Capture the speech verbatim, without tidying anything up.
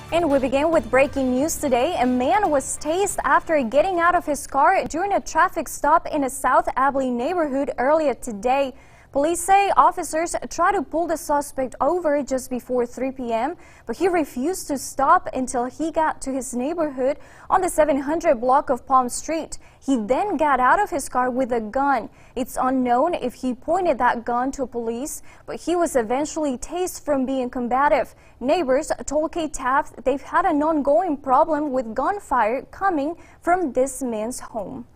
And we begin with breaking news today. A man was tased after getting out of his car during a traffic stop in a South Abilene neighborhood earlier today. Police say officers tried to pull the suspect over just before three p m, but he refused to stop until he got to his neighborhood on the seven hundred block of Palm Street. He then got out of his car with a gun. It's unknown if he pointed that gun to police, but he was eventually tased from being combative. Neighbors told K Taft they've had an ongoing problem with gunfire coming from this man's home.